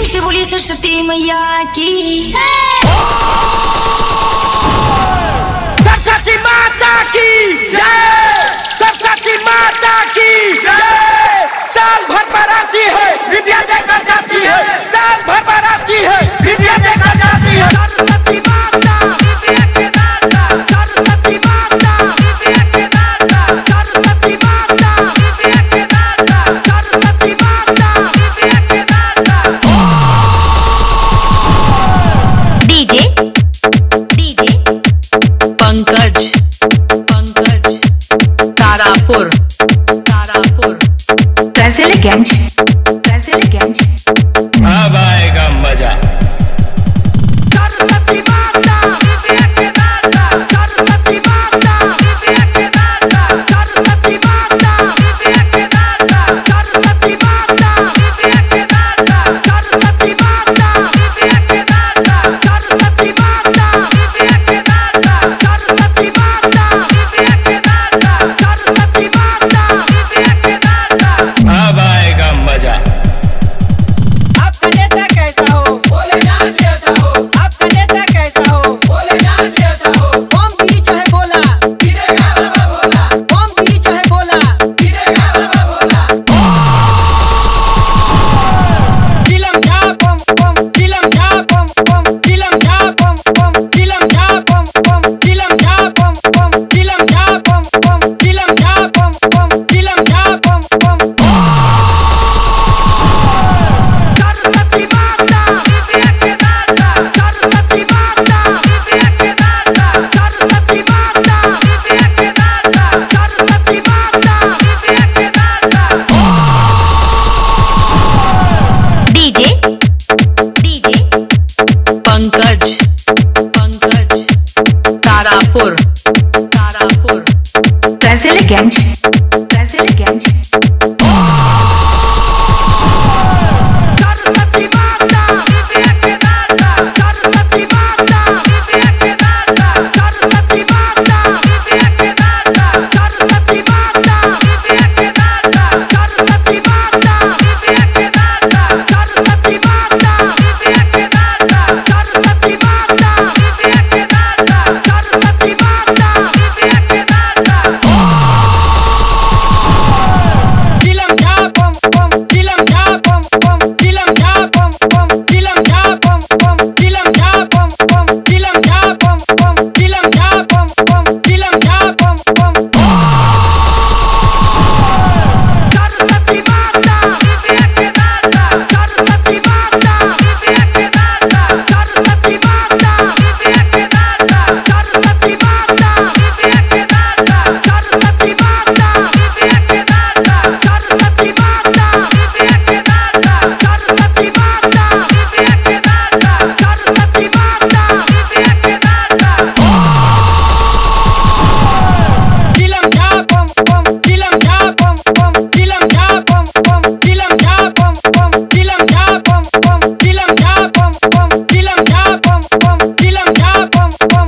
प्रेम से बोलिए सरस्वती मैया की। सरस्वती माता की जय, सरस्वती माता की जय। साल भर बराती है विद्या देकर जाती है, साल भर बराती है विद्या देकर जाती है। सरस्वती माता विद्या के दाता, सरस्वती माता विद्या के दाता, सरस्वती माता विद्या के दाता, सरस्वती माता विद्या के दाता। डीजे पंकज तारापुर रैसलगंज। अब आएगा मजा। सरस्वती माता विद्या के दाता, सरस्वती माता विद्या के दाता, सरस्वती माता विद्या के दाता, सरस्वती माता विद्या के दाता, सरस्वती माता विद्या के दाता, सरस्वती माता विद्या के दाता, सरस्वती माता विद्या के दाता, सरस्वती माता विद्या के दाता। अब आएगा मजा। आपका नेता कैसा हो? भोलेनाथ जैसा हो। आपका नेता कैसा हो? भोलेनाथ जैसा हो। ओम गिरी चाहे बोला, गिरेगा बाबा भोला। ओम गिरी चाहे बोला, गिरेगा बाबा भोला। चिलम छाप ओम ओम, चिलम छाप ओम ओम, चिलम छाप ओम ओम, चिलम छाप ओम ओम, चिलम छाप ओम ओम, चिलम छाप ओम ओम, चिलम छाप ओम ओम, चिलम छाप ओम ओम। सरस्वती माता विद्या के दाता, सरस्वती माता विद्या के दाता, सरस्वती माता विद्या के दाता, सरस्वती माता विद्या के दाता। डीजे पंकज तारापुर रैसलगंज। सरस्वती माता विद्या के दाता, सरस्वती माता विद्या के दाता, सरस्वती माता विद्या के दाता, सरस्वती माता विद्या के दाता, सरस्वती माता विद्या के दाता, सरस्वती माता विद्या के दाता, सरस्वती माता विद्या के दाता, सरस्वती माता विद्या के दाता। चिलम छाप ओम ओम, चिलम छाप ओम ओम, चिलम छाप ओम ओम, चिलम छाप ओम ओम, चिलम छाप ओम ओम, चिलम छाप ओम ओम, चिलम छाप ओम ओम, चिलम छाप ओम ओम। सरस्वती माता विद्या के दाता, सरस्वती माता विद्या के दाता, सरस्वती माता विद्या के दाता, सरस्वती माता विद्या के दाता, सरस्वती माता विद्या के दाता, सरस्वती माता विद्या के दाता, सरस्वती माता विद्या के दाता, सरस्वती माता विद्या के दाता। चिलम छाप ओम ओम, चिलम छाप ओम ओम, चिलम छाप ओम ओम, चिलम छाप ओम ओम, चिलम छाप ओम ओम, चिलम छाप ओम ओम, चिलम छाप ओम ओम, चिलम छाप ओम ओम।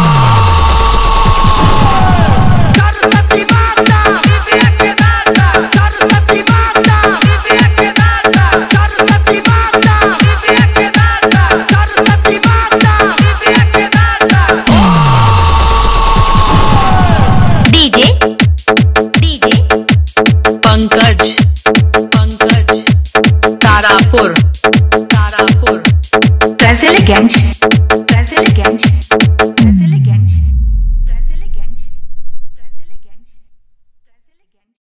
सरस्वती माता विद्या के दाता, सरस्वती माता विद्या के दाता, सरस्वती माता विद्या के दाता, सरस्वती माता विद्या के दाता। डीजे पंकज तारापुर रैसलगंज।